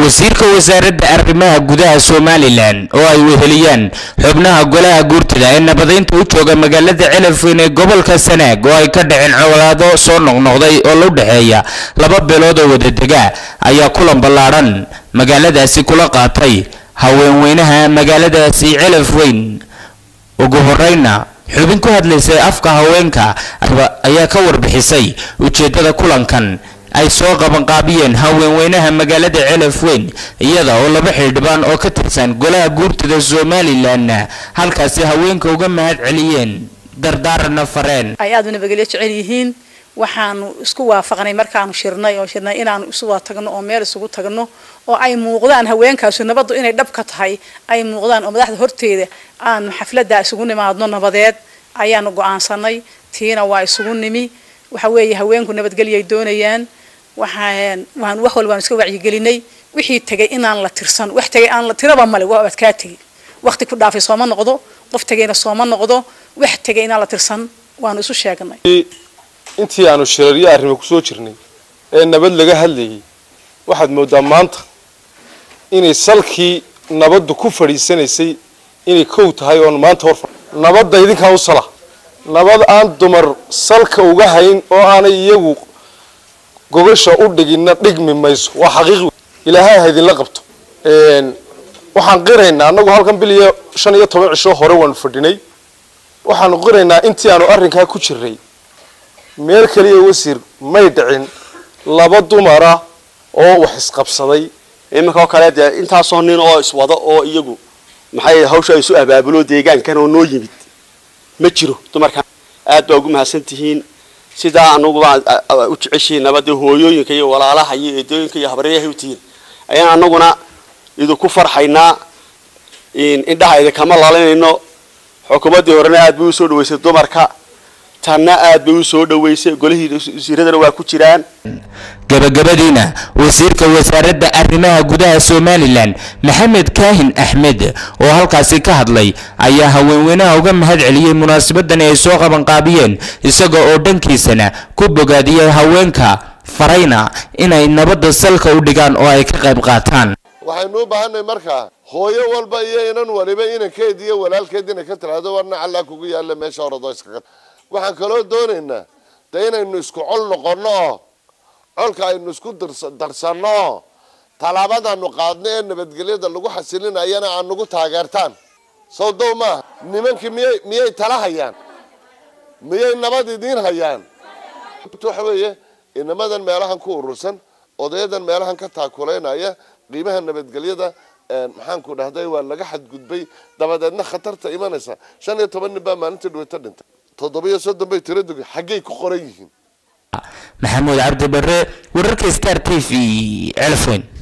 wasiirka wasaaradda arrimaha gudaha Somaliland oo ay weheliyaan xubnaha golaha guurtida ee nabadeynta u jooga magaalada Celafweyn ee gobolka Sanaag oo ay ka dhaceen colaado soo noqnoqday oo loo dhaxeeya laba beelood oo wada dega ayaa kulan ballaaran magaaladaasi kula qaatay haweenweynaha magaaladaasi Celafweyn ugu horeyna xubin ku hadlaysay afka haweenka ayaa ka warbixisay ujeedada kulankan ay soo qaban qaabiyeen haweenweynaha magaalada Celafweyn iyada oo laba xildhibaan oo ka tirsan golaha guurtida Somaliland halkaas haweenka uga mahad celiyeen dardaarna fareen ay aad u nabadgelyo jecel yihiin waxaanu isku waafaqnay markaanu shirnay inaanu isu wada tagno oo meel isugu tagno oo ay muuqdaan haweenkaas nabadu inay dhab ka tahay ay muuqdaan oo madaxda horteeda aan xafladda isugu nimaadno nabadeed ayaanu go'aansanay tiina waa isugu nimi waxa weeye haweenku nabadgelyo ay doonayaan waxaan wax walba iska wacyi gelinay wixii tagay inaan la tirsan wax tagay aan la tiraba male waa adkaa tagay waqti ku dhaafay sooma noqdo qof tagayna sooma noqdo wax tagay inaan la tirsan waan isu sheegnay intii aanu shirariyo arrimo ku soo jirnay ee nabad laga hadlayay waxaad moodaa maanta inay salkii nabaddu ku fadhiisanaysay inay kow tahay oo maanta hor nabadda idinka u sala nabad aan dumar salka uga hayn oo aanay iyagu gobasha u dhigina dhigmi mayso waa xaqiiqi ilaahay ha idin la qabto waxaan qiraynaa anagu halkan biliyo 15 cisho hore waan fadhinay waxaan qiraynaa intii aanu arrinka ku jiray meel kaliya wasiir may dhicin laba dumara oo wax isqabsaday iminka kale intaas oo nin oo iswada oo iyagu maxay hawsha isu abaabulo deegaankan oo noo yimid ma jiro dumarka aad baa ugu mahadsantihiin sida anugu u jeceshiin nabadda hooyooyinka iyo walaalaha iyo eedooyinka iyo habareeyaha u tihiin ayaan anaguna idu ku farxaynaa indhaha kama laalinayno xukuumadii horena aad buu soo dhaweysay dumarka tanna aad buu soo dhaweysay golihii wasiiradana waa ku jiraan gabagabadiina wasiirka wasaaradda arrimaha gudaha Somaliland Maxamed Kaahin Axmed oo halkaasi ka hadlay ayaa haweenweynaha uga mahad celiyay munaasabadan ay soo qaban qaabiyeen isaga oo dhankiisana ku bogaadiyay haweenka farayna inay nabadda salka u dhigaan oo ay ka qayb qaataan waxaynu u baahanay markaa hooyo walba iyo inan waliba inankeediyo walaalkeedina ka tiraado warna Allah kugu yaala meesha orado iskaga waxaan kaloo doonaynaa inaynu isku col noqono colka aynu isku darsano talaabadaanu qaadno ee nabadgelyada lagu xasilinayana aan nagu taageertaan sawdowma nimankii miyay tala hayaan miyay nabad idin hayaan waxa weeye inamadan meelahan ku urursan odayadan meelahan ka taakuleynaya qiimaha nabadgelyada maxaan ku dhahday waa laga xadgudbay dabadeedna khatarta imanaysa 15 nin baa maalintii dhawata dhintay 7 bay tiradu xagee ku qoran yihiin محمود عبد البر وركز ستار تي في Celafweyn.